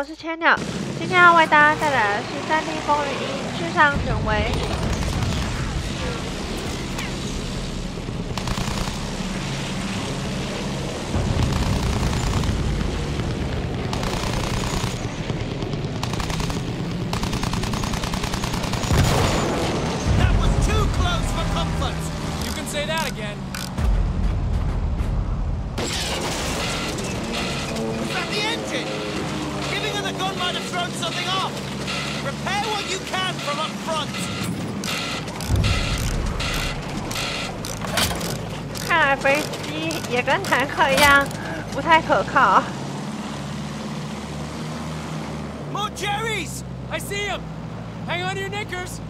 是千鸟，今天要为大家带来的是《3D风云1至上卷维》。 That was too close for comfort. You can say that again. Was that the engine? Giving her the gun might have thrown something off. Repair what you can from up front. 看来飞机也跟坦克一样不太可靠。 More Jerry's! I see him! Hang on to your knickers!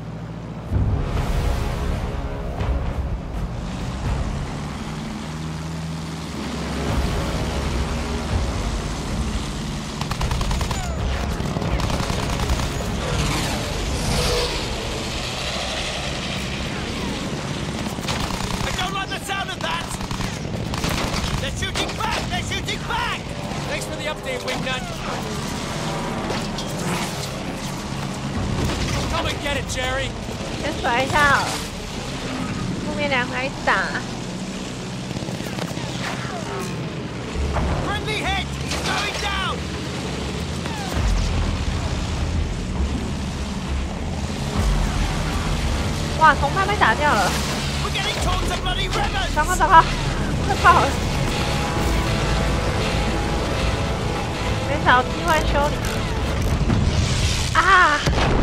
I don't like the sound of that! They're shooting back! They're shooting back! Thanks for the update, Wingnut. Come and get it, Jerry. 先甩一下，后面两个一起打。 Friendly hit! He's going down! 哇，同伴被打掉了， We're getting towards the bloody ribbon! 糟糕糟糕，快跑！没找机会修理。啊！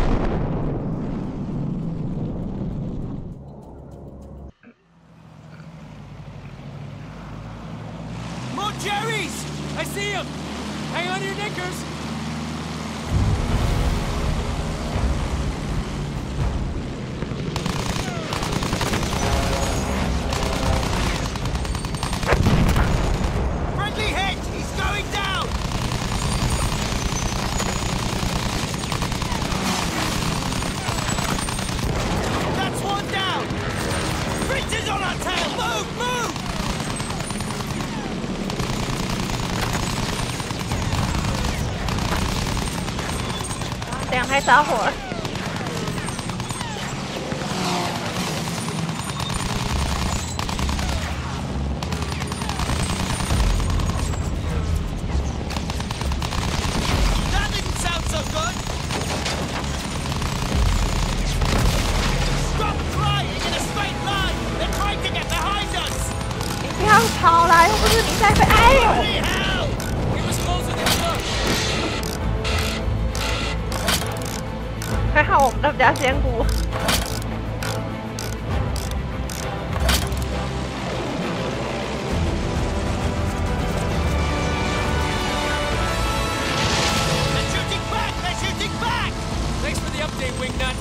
More Jerry's! I see him! Hang on to your knickers! Friendly hit! He's going down! That's one down! Fritz is on our tail! Move! Move! 两台着火了。 That didn't sound so good! Stop flying in a straight line! They're trying to get behind us! 你不要跑啦，又不是你在飞。哎呦！ Holy hell! He was closer than it looked! 还好我们的比较坚固。 They're shooting back! They're shooting back! Thanks for the update, Wingnut.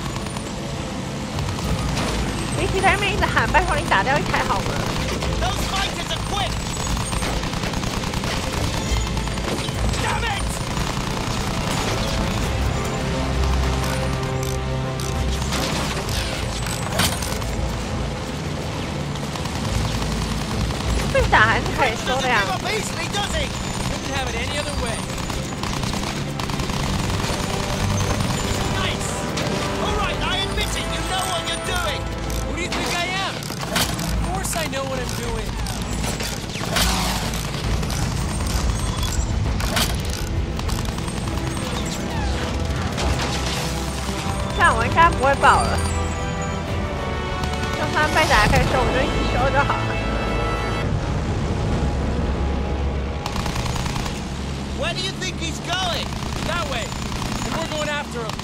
比起他们一直喊，拜托你打掉一台好吗？ Those fighters are quick! Damn it! 被打还是可以收的呀。 Doesn't give up easily, does he? Couldn't have it any other way. Nice! Alright, I admit it, you know what you're doing! Who do you think I am? Of course I know what I'm doing. 这样我应该不会爆了。就算被打可以修，我就一直修就好了。 Where do you think he's going? That way. And we're going after him.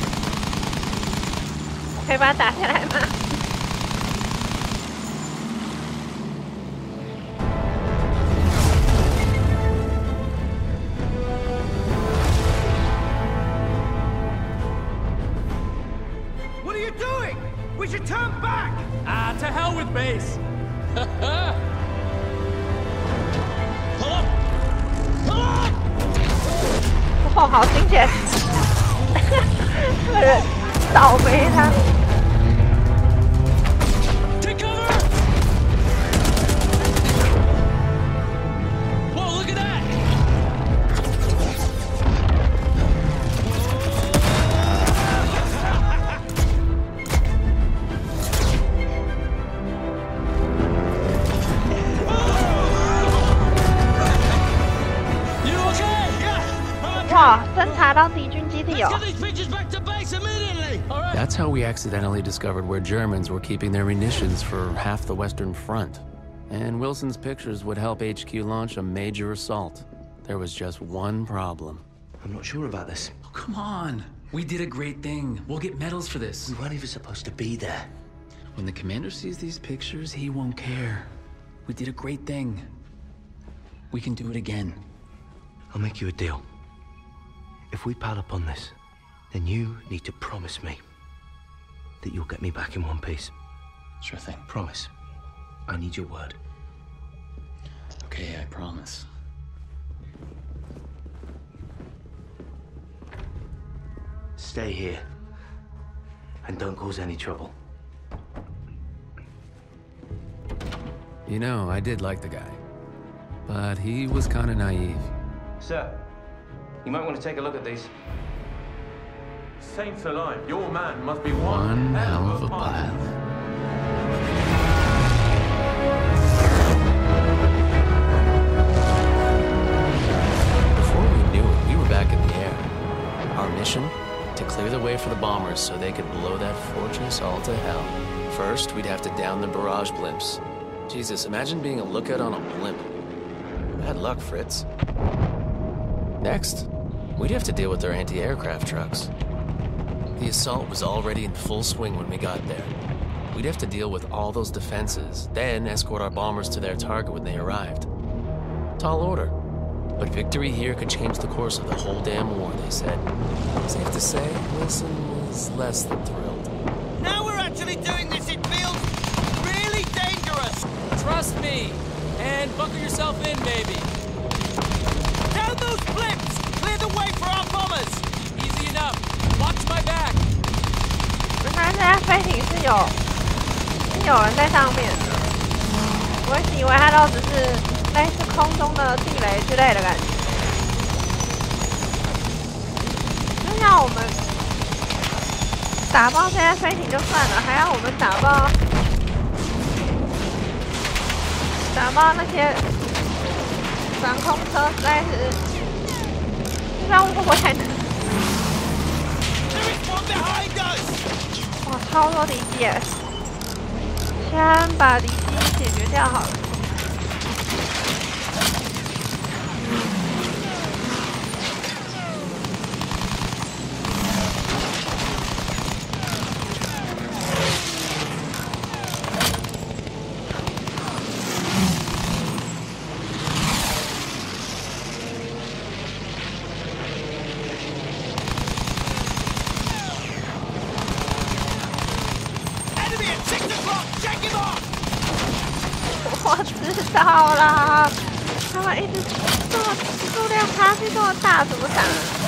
可以把它打下来吗？ What are you doing? We should turn back! Ah, to hell with base. Pull up! Pull up! 哦，好惊险！这个人倒霉他。 Take cover! Whoa, look at that! That's how we accidentally discovered where Germans were keeping their munitions for half the Western Front. And Wilson's pictures would help HQ launch a major assault. There was just one problem. I'm not sure about this. Oh, come on. We did a great thing. We'll get medals for this. We weren't even supposed to be there. When the commander sees these pictures, he won't care. We did a great thing. We can do it again. I'll make you a deal. If we pile up on this, then you need to promise me that you'll get me back in one piece. Sure thing. Promise. I need your word. Okay, I promise. Stay here. And don't cause any trouble. You know, I did like the guy. But he was kind of naive. Sir, you might want to take a look at these. Saints alive, your man must be One hell of a pilot. Before we knew it, we were back in the air. Our mission? To clear the way for the bombers so they could blow that fortress all to hell. First, we'd have to down the barrage blimps. Jesus, imagine being a lookout on a blimp. Bad luck, Fritz. Next, we'd have to deal with their anti-aircraft trucks. The assault was already in full swing when we got there. We'd have to deal with all those defenses, then escort our bombers to their target when they arrived. Tall order. But victory here could change the course of the whole damn war, they said. Safe to say, Wilson was less than thrilled. Now we're actually doing this, it feels really dangerous! Trust me! And buckle yourself in, baby! Down those blimps! Clear the way for our bombers! Easy enough. Watch my back! 我看这家飞艇是有人在上面的，我一直以为它都只是类似空中的地雷之类的感觉。就像我们打爆这些飞艇就算了，还要我们打爆那些防空车，实在是不知道会不会太难。哇，超多敌机耶！先把敌机解决掉好了。我知道啦，他们一直这么数量差距这么大，怎么打？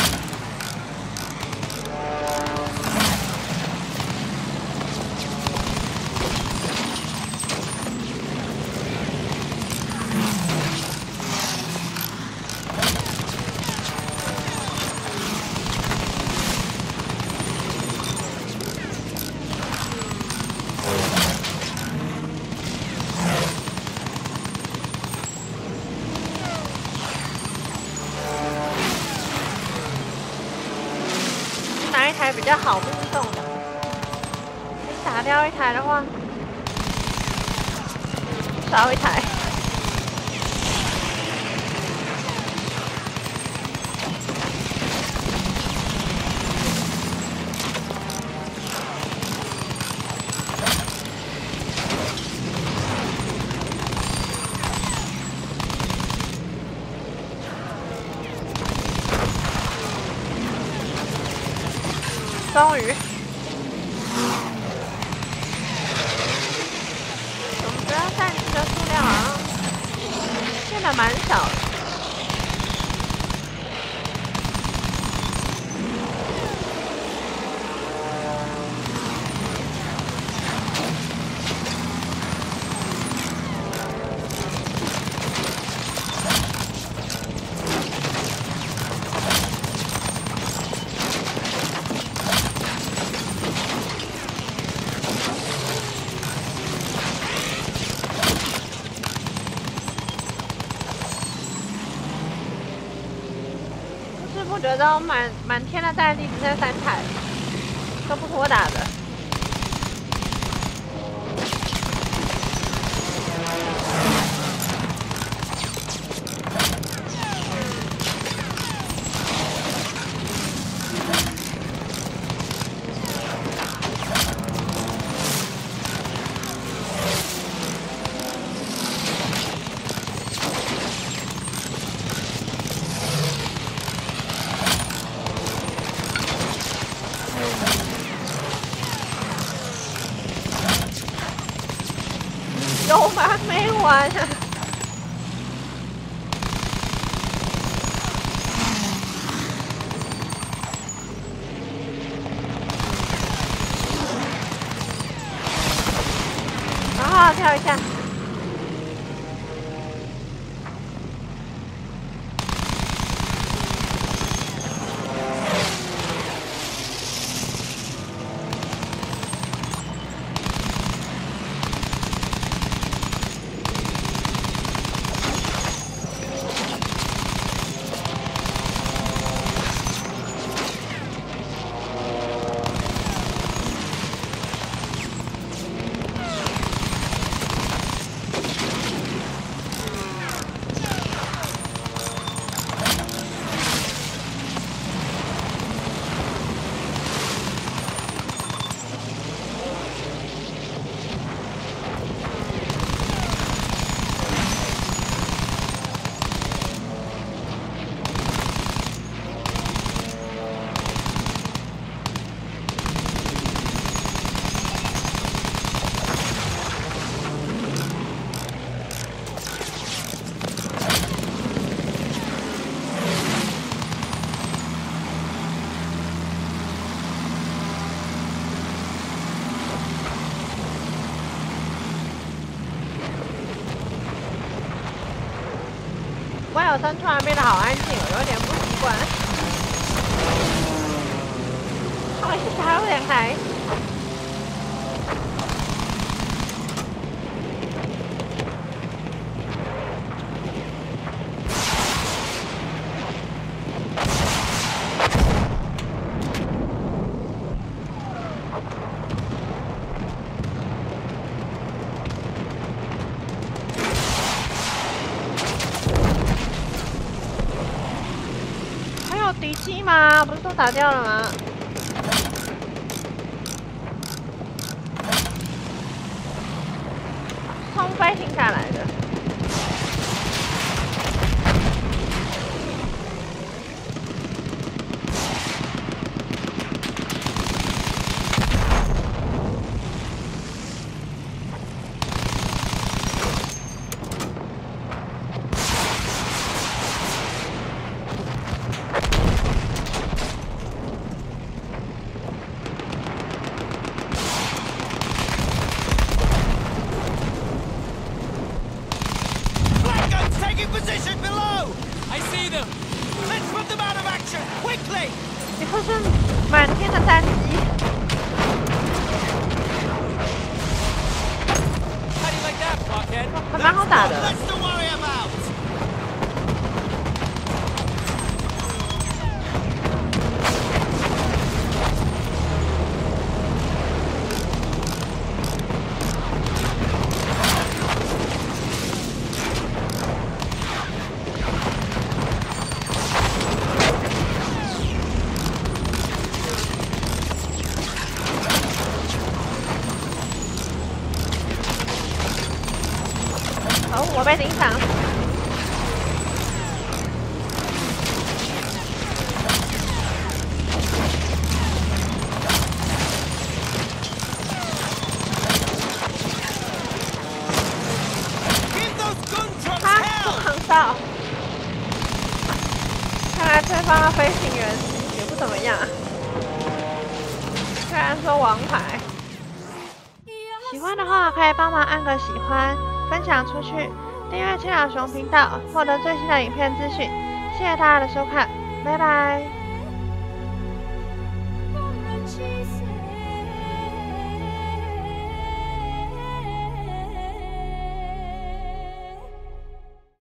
哪一台比较好命中的？打掉一台的话，少一台。终于，我们这战机的数量好像变得蛮少的。不知不觉中满天的战机只剩3台，都不是我打的。 有完没完啊？然后跳一下。威尔森突然变得好安静，我有点不习惯。好意思，还有2台。敌机吗？不是都打掉了吗？从飞行下来的。 Position below! I see them! Let's put them out of action! Quickly! 你会是满天的单机。 How do you like that, blockhead? 还蛮好打的。 Let's to worry about! 哦，我被盯上。他不扛到。看来对方的飞行员也不怎么样。虽然说王牌。喜欢的话可以帮忙按个喜欢。分享出去，订阅青鸟熊频道，获得最新的影片资讯。谢谢大家的收看，拜拜。